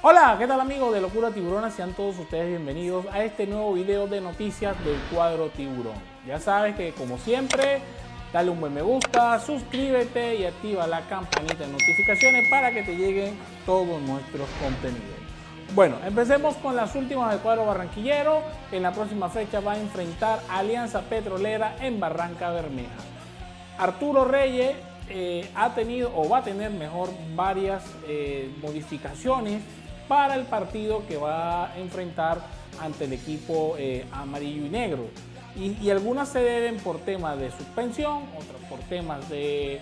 Hola, ¿qué tal amigos de Locura Tiburona? Sean todos ustedes bienvenidos a este nuevo video de noticias del cuadro Tiburón. Ya sabes que como siempre, dale un buen me gusta, suscríbete y activa la campanita de notificaciones para que te lleguen todos nuestros contenidos. Bueno, empecemos con las últimas del cuadro barranquillero. En la próxima fecha va a enfrentar a Alianza Petrolera en Barranca Bermeja. Arturo Reyes ha tenido o va a tener mejor varias modificaciones para el partido que va a enfrentar ante el equipo amarillo y negro. Y algunas se deben por temas de suspensión, otras por temas de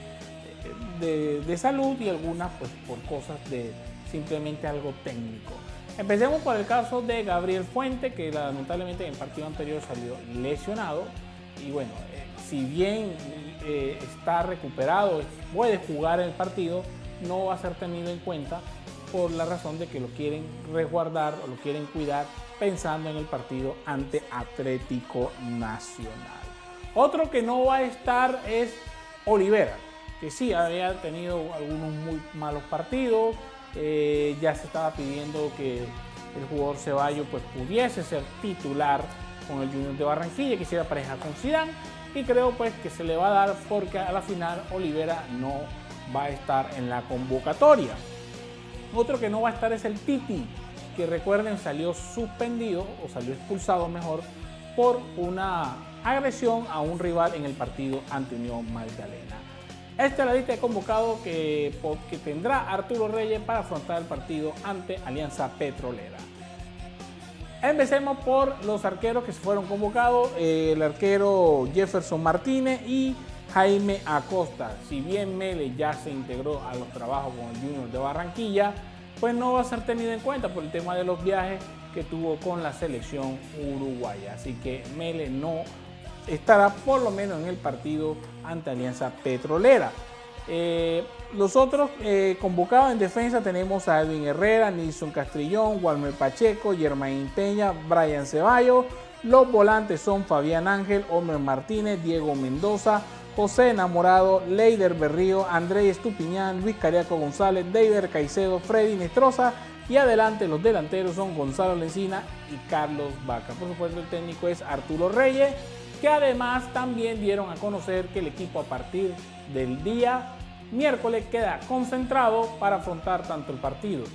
salud y algunas pues por cosas de simplemente algo técnico. Empecemos por el caso de Gabriel Fuente, que lamentablemente en el partido anterior salió lesionado. Y bueno, si bien está recuperado, puede jugar el partido, no va a ser tenido en cuenta por la razón de que lo quieren resguardar o lo quieren cuidar pensando en el partido ante Atlético Nacional. Otro que no va a estar es Olivera, que sí había tenido algunos muy malos partidos. Ya se estaba pidiendo que el jugador Ceballos pues pudiese ser titular con el Junior de Barranquilla, que hiciera pareja con Zidane, y creo pues que se le va a dar porque a la final Olivera no va a estar en la convocatoria. Otro que no va a estar es el Titi, que recuerden salió suspendido o salió expulsado mejor por una agresión a un rival en el partido ante Unión Magdalena. Esta es la lista de convocados que tendrá Arturo Reyes para afrontar el partido ante Alianza Petrolera. Empecemos por los arqueros que se fueron convocados, el arquero Jefferson Martínez y Jaime Acosta. Si bien Mele ya se integró a los trabajos con el Junior de Barranquilla, pues no va a ser tenido en cuenta por el tema de los viajes que tuvo con la selección uruguaya. Así que Mele no estará por lo menos en el partido ante Alianza Petrolera. Los otros convocados en defensa tenemos a Edwin Herrera, Nilson Castrillón, Walmer Pacheco, Germain Peña, Brian Ceballos. Los volantes son Fabián Ángel, Homer Martínez, Diego Mendoza, José Enamorado, Leider Berrío, Andrés Estupiñán, Luis Cariaco González, David Caicedo, Freddy Nestroza, y adelante los delanteros son Gonzalo Lencina y Carlos Vaca. Por supuesto el técnico es Arturo Reyes, que además también dieron a conocer que el equipo a partir del día miércoles queda concentrado para afrontar tanto el partido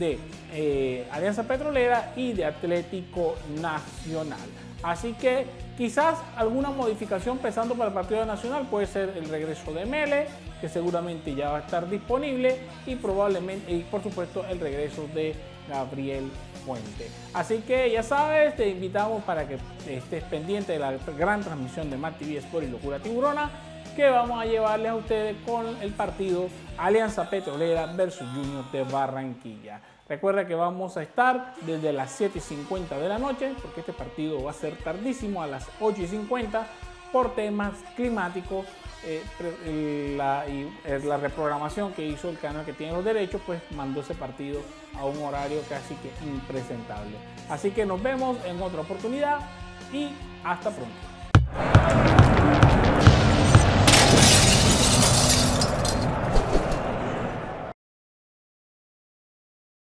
de Alianza Petrolera y de Atlético Nacional. Así que quizás alguna modificación pensando para el partido nacional puede ser el regreso de Mele, que seguramente ya va a estar disponible, y probablemente, y por supuesto, el regreso de Gabriel Fuente. Así que ya sabes, te invitamos para que estés pendiente de la gran transmisión de MATV Sport y Locura Tiburona, que vamos a llevarles a ustedes con el partido Alianza Petrolera versus Junior de Barranquilla. Recuerda que vamos a estar desde las 7:50 de la noche, porque este partido va a ser tardísimo, a las 8:50, por temas climáticos. La reprogramación que hizo el canal que tiene los derechos, pues mandó ese partido a un horario casi que impresentable. Así que nos vemos en otra oportunidad y hasta pronto.